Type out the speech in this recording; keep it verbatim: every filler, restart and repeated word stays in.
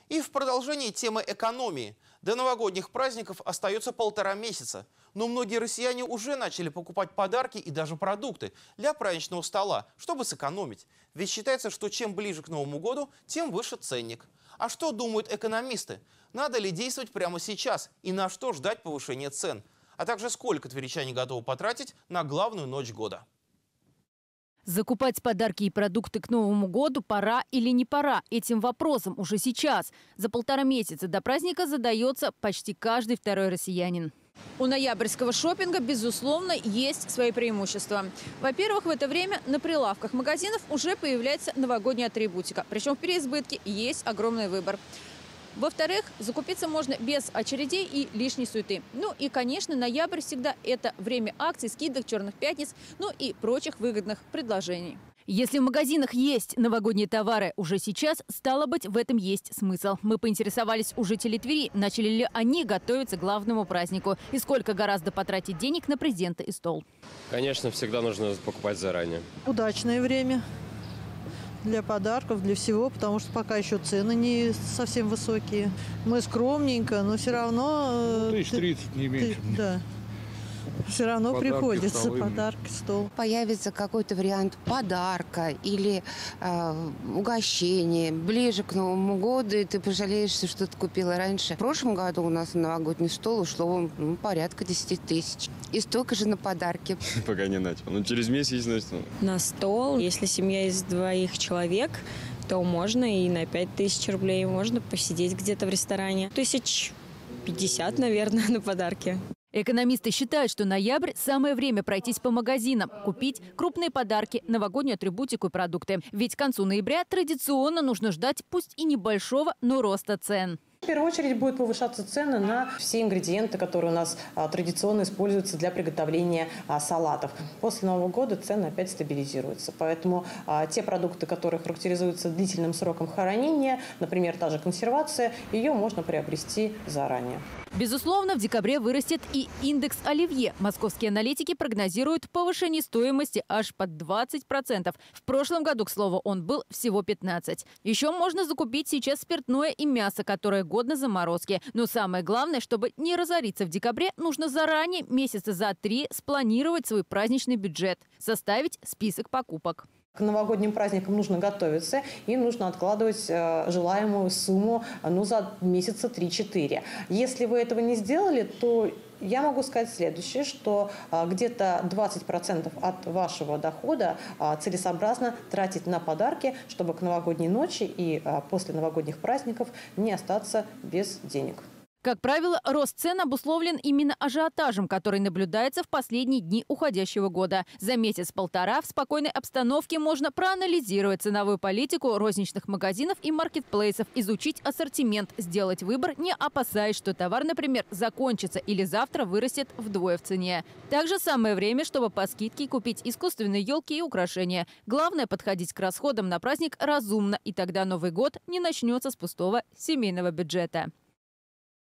И в продолжении темы экономии. До новогодних праздников остается полтора месяца. Но многие россияне уже начали покупать подарки и даже продукты для праздничного стола, чтобы сэкономить. Ведь считается, что чем ближе к Новому году, тем выше ценник. А что думают экономисты? Надо ли действовать прямо сейчас и на что ждать повышения цен? А также сколько тверичане готовы потратить на главную ночь года? Закупать подарки и продукты к Новому году пора или не пора? Этим вопросом уже сейчас. За полтора месяца до праздника задается почти каждый второй россиянин. У ноябрьского шопинга, безусловно, есть свои преимущества. Во-первых, в это время на прилавках магазинов уже появляется новогодняя атрибутика. Причем в переизбытке есть огромный выбор. Во-вторых, закупиться можно без очередей и лишней суеты. Ну и, конечно, ноябрь всегда это время акций, скидок, черных пятниц, ну и прочих выгодных предложений. Если в магазинах есть новогодние товары уже сейчас, стало быть, в этом есть смысл. Мы поинтересовались у жителей Твери, начали ли они готовиться к главному празднику и сколько гораздо потратить денег на презенты и стол. Конечно, всегда нужно покупать заранее. Удачное время для подарков, для всего, потому что пока еще цены не совсем высокие. Мы скромненько, но все равно... Тысяч тридцать, не меньше. Ты, да. Все равно Подарки, приходится столы. подарки, стол. Появится какой-то вариант подарка или э, угощения ближе к Новому году, и ты пожалеешь, что ты купила раньше. В прошлом году у нас на новогодний стол ушло ну, порядка десяти тысяч. И столько же на подарки. Пока не начал. Ну, через месяц, значит. На стол, если семья из двоих человек, то можно и на пять тысяч рублей можно посидеть где-то в ресторане. Тысяч пятьдесят, наверное, на подарки. Экономисты считают, что ноябрь – самое время пройтись по магазинам, купить крупные подарки, новогоднюю атрибутику и продукты. Ведь к концу ноября традиционно нужно ждать пусть и небольшого, но роста цен. В первую очередь будут повышаться цены на все ингредиенты, которые у нас а, традиционно используются для приготовления а, салатов. После Нового года цены опять стабилизируются. Поэтому а, те продукты, которые характеризуются длительным сроком хранения, например, та же консервация, ее можно приобрести заранее. Безусловно, в декабре вырастет и индекс оливье. Московские аналитики прогнозируют повышение стоимости аж под двадцать процентов. В прошлом году, к слову, он был всего пятнадцать процентов. Еще можно закупить сейчас спиртное и мясо, которое годно заморозки. Но самое главное, чтобы не разориться в декабре, нужно заранее, месяца за три, спланировать свой праздничный бюджет, составить список покупок. К новогодним праздникам нужно готовиться и нужно откладывать э, желаемую сумму ну, за месяца три-четыре. Если вы этого не сделали, то я могу сказать следующее, что э, где-то двадцать процентов от вашего дохода э, целесообразно тратить на подарки, чтобы к новогодней ночи и э, после новогодних праздников не остаться без денег. Как правило, рост цен обусловлен именно ажиотажем, который наблюдается в последние дни уходящего года. За месяц-полтора в спокойной обстановке можно проанализировать ценовую политику розничных магазинов и маркетплейсов, изучить ассортимент, сделать выбор, не опасаясь, что товар, например, закончится или завтра вырастет вдвое в цене. Также самое время, чтобы по скидке купить искусственные елки и украшения. Главное – подходить к расходам на праздник разумно, и тогда Новый год не начнется с пустого семейного бюджета.